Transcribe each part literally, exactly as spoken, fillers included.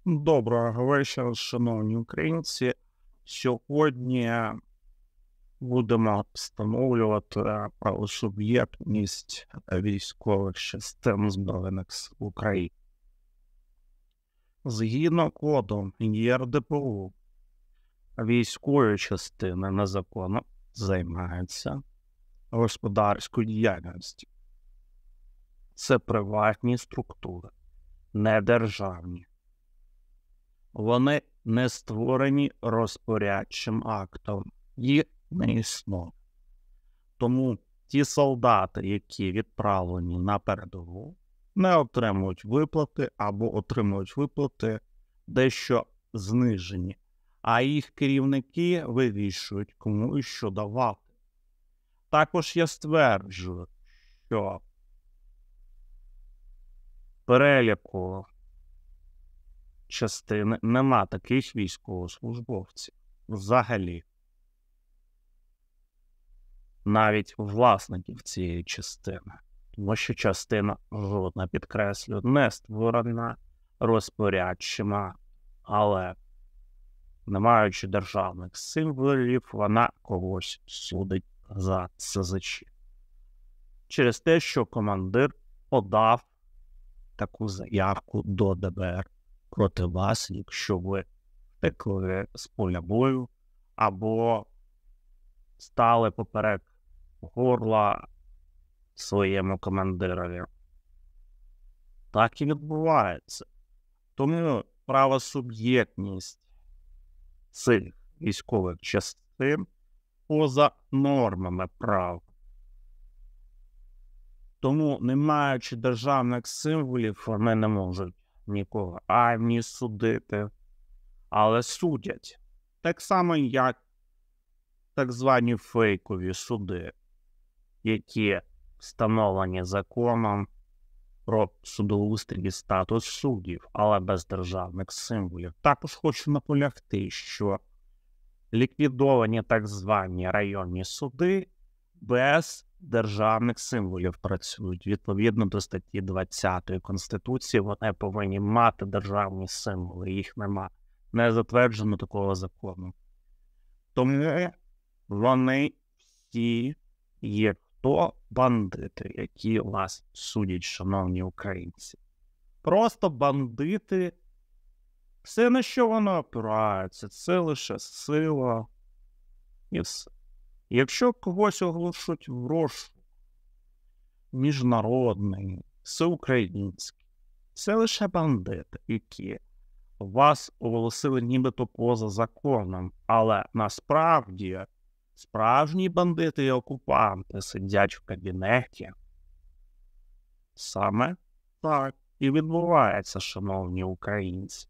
Доброго вечора, шановні українці. Сьогодні будемо встановлювати правосуб'єктність військових частин Збройних Сил України. Згідно коду ЄРДПУ, військові частини незаконно займаються господарською діяльністю. Це приватні структури, не державні. Вони не створені розпорядчим актом, їх не існує. Тому ті солдати, які відправлені на передову, не отримують виплати або отримують виплати дещо знижені, а їх керівники вирішують, кому і що давати. Також я стверджую, що в переліку частини нема таких військовослужбовців взагалі. Навіть власників цієї частини. Тому що частина, жодна, підкреслю, не створена розпорядчима, але, не маючи державних символів, вона когось судить за СЗЧ. Через те, що командир подав таку заявку до ДБР проти вас, якщо ви втекли з поля бою або стали поперек горла своєму командирові. Так і відбувається. Тому правосуб'єктність цих військових частин поза нормами прав. Тому, не маючи державних символів, вони не можуть нікого ані судити, але судять. Так само, як так звані фейкові суди, які встановлені законом про судоустрій і статус суддів, але без державних символів. Також хочу наполягти, що ліквідовані так звані районні суди без державних символів працюють. Відповідно до статті двадцятої Конституції вони повинні мати державні символи, їх нема. Не затверджено такого закону. Тому вони всі є хто бандити, які вас судять, шановні українці. Просто бандити, все, на що воно опирається, це лише сила і все. Якщо когось оголошують в розшук міжнародний, всеукраїнський, це лише бандити, які вас оголосили нібито поза законом, але насправді справжні бандити і окупанти сидять в кабінеті. Саме так і відбувається, шановні українці.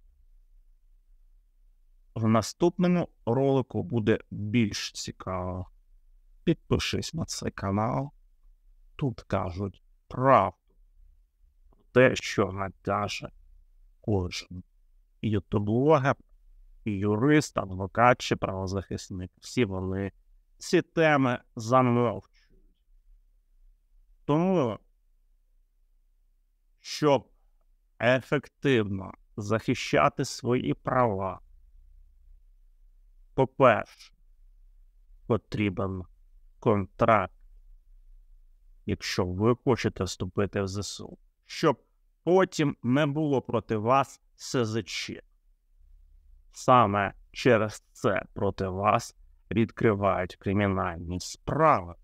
В наступному ролику буде більш цікаво. Підпишись на цей канал. Тут кажуть правду. Те, що накаже кожен ютуб-блогер, юрист, адвокат чи правозахисник. Всі вони ці теми замовчують. Тому, щоб ефективно захищати свої права, по-перше, потрібен контракт, якщо ви хочете вступити в ЗСУ, щоб потім не було проти вас СЗЧ. Саме через це проти вас відкривають кримінальні справи.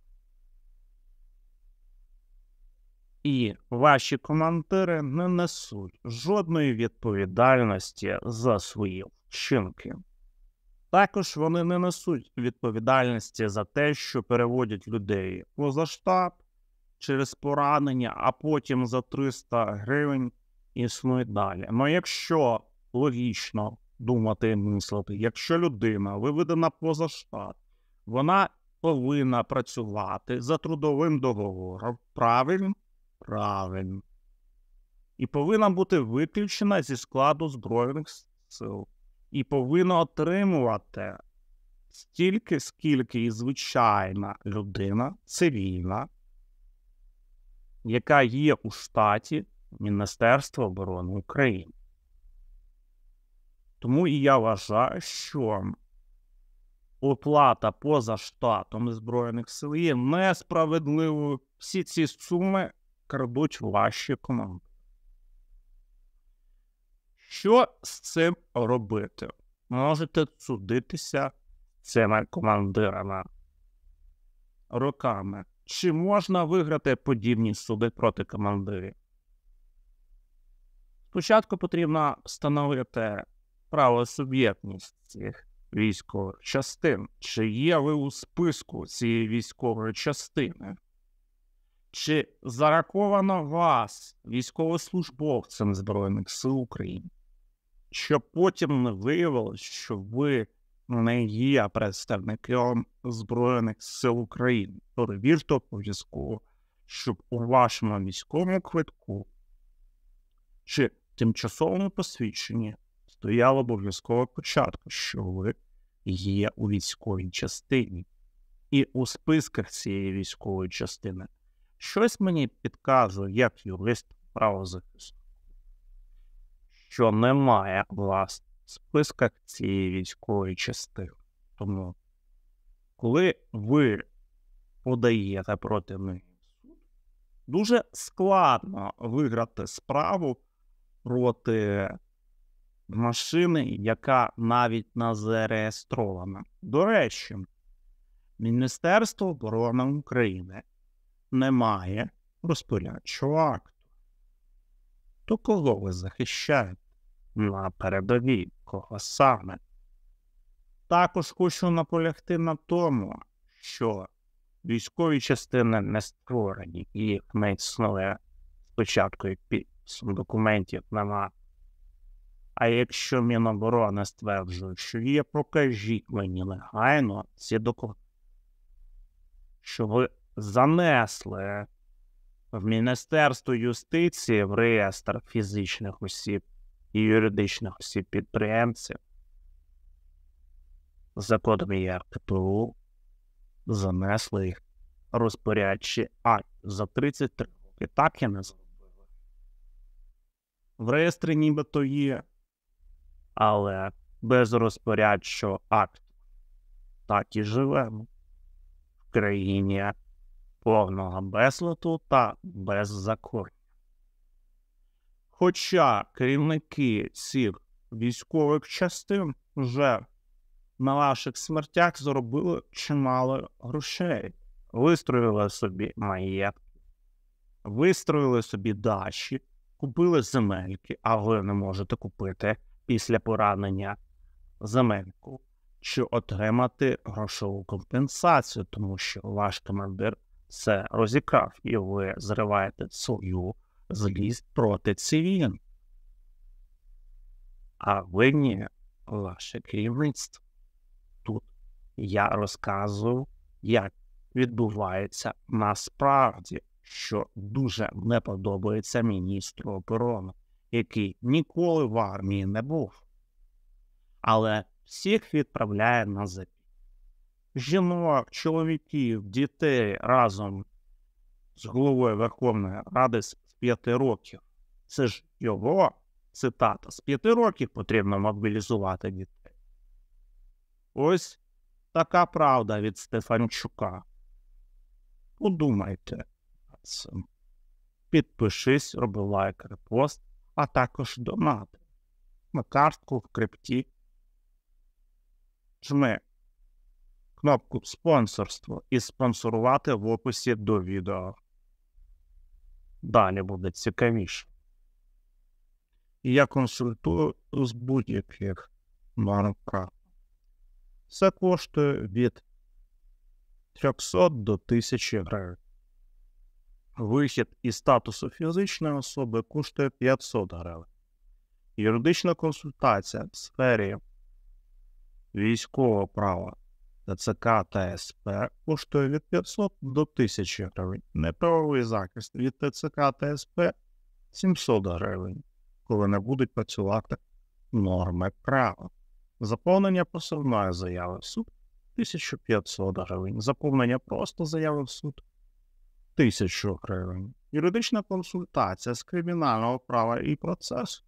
І ваші командири не несуть жодної відповідальності за свої вчинки. Також вони не несуть відповідальності за те, що переводять людей поза штаб через поранення, а потім за триста гривень існують далі. Ну, якщо логічно думати і мислити, якщо людина виведена поза штат, вона повинна працювати за трудовим договором. Правильно? Правильно. І повинна бути виключена зі складу Збройних сил. І повинна отримувати стільки, скільки і звичайна людина, цивільна, яка є у штаті Міністерства оборони України. Тому і я вважаю, що оплата поза штатом Збройних сил є несправедливою. Всі ці суми крадуть ваші команди. Що з цим робити? Можете судитися з цими командирами роками. Чи можна виграти подібні суди проти командирів? Спочатку потрібно встановити правосуб'єктність цих військових частин. Чи є ви у списку цієї військової частини? Чи зараховано вас військовослужбовцем Збройних сил України? Щоб потім не виявилось, що ви не є представником Збройних сил України. Перевірте обов'язково, щоб у вашому військовому квитку чи тимчасовому посвідченні стояло обов'язково початку, що ви є у військовій частині. І у списках цієї військової частини щось мені підказує, як юрист правозахису, що немає вас в списках цієї військової частини. Тому, коли ви подаєте проти них суд, дуже складно виграти справу проти машини, яка навіть не зареєстрована. До речі, Міністерство оборони України не має розпорядчого акту. То кого ви захищаєте на передовій? Кого саме? Також хочу наполягти на тому, що військові частини не створені і їх не існує спочатку як підписом документів нема. А якщо Міноборони стверджує, що є, покажіть мені негайно ці документи, що ви занесли в Міністерство юстиції в реєстр фізичних осіб і юридичних осіб підприємців за кодом ЄРТПУ, занесли їх розпорядчі акт за тридцять три роки. Так і не зробили. В реєстрі нібито є, але без розпорядчого акту. Так і живемо в країні повного безладу та беззаконня. Хоча керівники цих військових частин вже на ваших смертях заробили чимало грошей. Вистроїли собі маєтки, вистроїли собі дачі, купили земельки, а ви не можете купити після поранення земельку, чи отримати грошову компенсацію, тому що ваш командир це розікрав, і ви зриваєте свою злість проти цивільних. А винні ваше керівництво. Тут я розказую, як відбувається насправді, що дуже не подобається міністру оборони, який ніколи в армії не був, але всіх відправляє на запій. Жінок, чоловіків, дітей разом з головою Верховної Ради з п'яти років. Це ж його цитата. З п'яти років потрібно мобілізувати дітей. Ось така правда від Стефанчука. Подумайте над цим. Підпишись, роби лайк, репост, а також донати на картку в крипті. Жми кнопку «Спонсорство» і спонсорувати в описі до відео. Далі буде цікавіше. І я консультую з будь-яких норм права. Це коштує від трьохсот до тисячі гривень. Вихід із статусу фізичної особи коштує п'ятсот гривень. Юридична консультація в сфері військового права, ТЦК та СП коштує від п'ятсот до тисячі гривень. Неправовий захист від ТЦК та СП сімсот гривень, коли не будуть працювати норми права. Заповнення позовної заяви в суд – тисяча п'ятсот гривень. Заповнення просто заяви в суд – тисячу гривень. Юридична консультація з кримінального права і процесу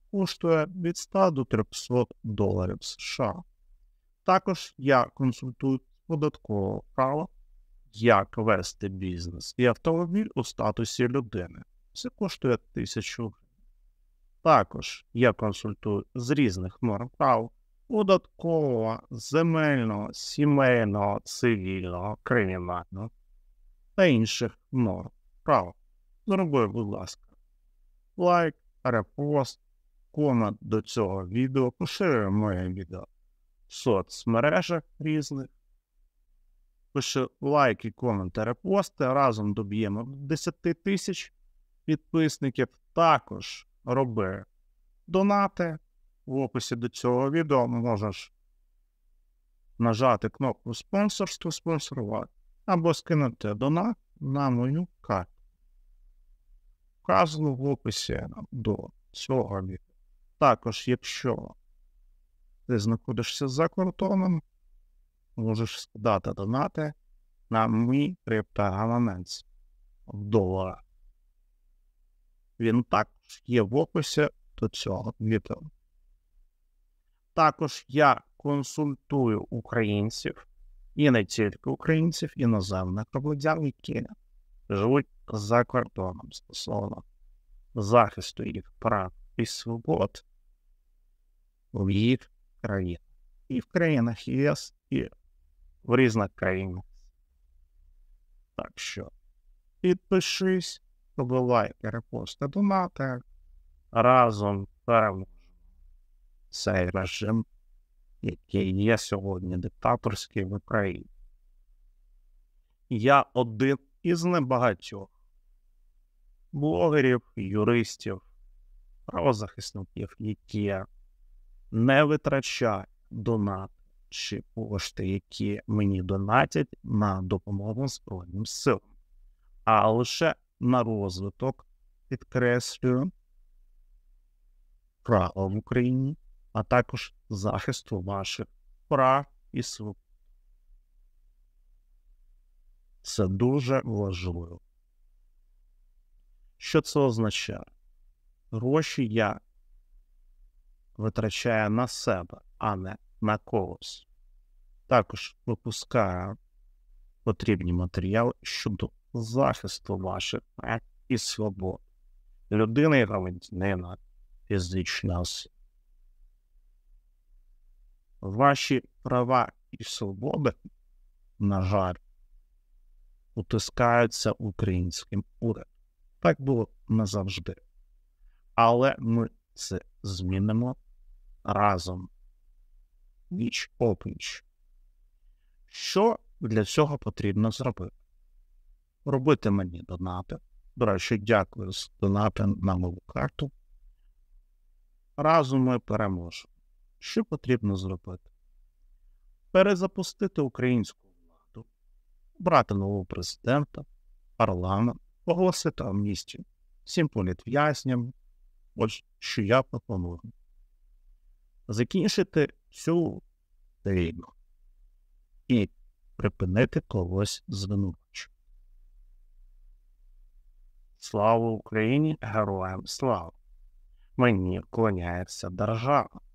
коштує від ста до трьохсот доларів США. Також я консультую податкове право, як вести бізнес і автомобіль у статусі людини. Це коштує тисячу гривень. Також я консультую з різних норм прав: податкового, земельного, сімейного, цивільного, кримінального та інших норм права. Зроби, будь ласка, лайк, репост, комент до цього відео, поширюй моє відео в соцмережах різних. Пиши лайки, коменти, репости, разом доб'ємо десять тисяч підписників. Також роби донати. В описі до цього відео можеш нажати кнопку спонсорство, спонсорувати, або скинути донат на мою карту. Вказано в описі до цього відео. Також, якщо ти знаходишся за кордоном, можеш скидати донати на мій криптогаманець в доларах. Він також є в описі до цього відео. Також я консультую українців, і не тільки українців, іноземних громадян, які живуть за кордоном стосовно захисту їх прав і свобод в їх країнах. І в країнах ЄС, і в різних країнах. Так що підпишись, роби лайки, репости, донати. Разом переможемо цей режим, який є сьогодні диктаторський в Україні. Я один із небагатьох блогерів, юристів, правозахисників, які не витрачають донати чи кошти, які мені донатять на допомогу Збройним силам, а лише на розвиток, підкреслюю, права в Україні, а також захисту ваших прав і свобод. Це дуже важливо. Що це означає? Гроші я витрачаю на себе, а не на когось. Також випускаю потрібні матеріали щодо захисту ваших прав і свобод. Людина і громадянина, фізична особа. Ваші права і свободи, на жаль, утискаються українським урядом. Так було не завжди. Але ми це змінимо разом, пліч-опліч. Що для цього потрібно зробити? Робити мені донати. До речі, дякую за донати на мою карту. Разом ми переможемо. Що потрібно зробити? Перезапустити українську владу, обрати нового президента, парламент, оголосити амністію всім політв'язням, ось що я пропоную. Закінчити цю війну і припинити когось звинувачувати. Слава Україні, героям слава! Мені вклоняється держава.